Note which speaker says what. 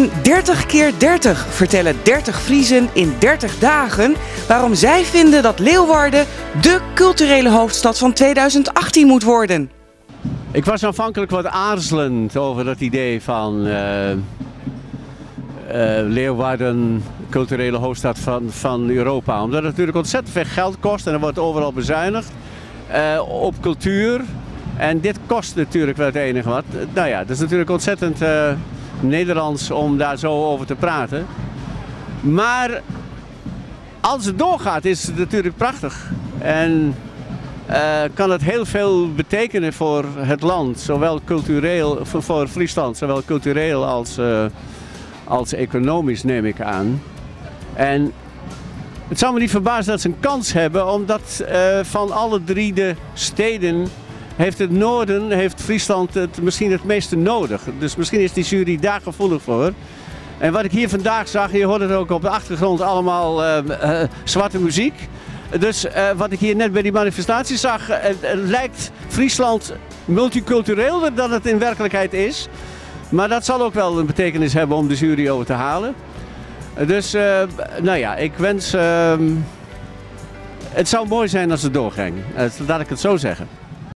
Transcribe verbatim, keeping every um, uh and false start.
Speaker 1: In dertig keer dertig vertellen dertig Friezen in dertig dagen waarom zij vinden dat Leeuwarden de culturele hoofdstad van tweeduizend achttien moet worden.
Speaker 2: Ik was aanvankelijk wat aarzelend over dat idee van uh, uh, Leeuwarden, culturele hoofdstad van, van Europa. Omdat het natuurlijk ontzettend veel geld kost en er wordt overal bezuinigd uh, op cultuur. En dit kost natuurlijk wel het enige wat. Nou ja, het is natuurlijk ontzettend uh, Nederlands om daar zo over te praten. Maar als het doorgaat is het natuurlijk prachtig. En uh, kan het heel veel betekenen voor het land. Zowel cultureel, voor, voor Friesland, zowel cultureel als, uh, als economisch neem ik aan. En het zou me niet verbazen dat ze een kans hebben, omdat uh, van alle drie de steden heeft het noorden, heeft Friesland het misschien het meeste nodig. Dus misschien is die jury daar gevoelig voor. En wat ik hier vandaag zag, je hoort het ook op de achtergrond, allemaal uh, uh, zwarte muziek. Dus uh, wat ik hier net bij die manifestatie zag, uh, uh, lijkt Friesland multicultureler dan het in werkelijkheid is. Maar dat zal ook wel een betekenis hebben om de jury over te halen. Uh, dus, uh, nou ja, ik wens... Uh, het zou mooi zijn als het doorging. Uh, laat ik het zo zeggen.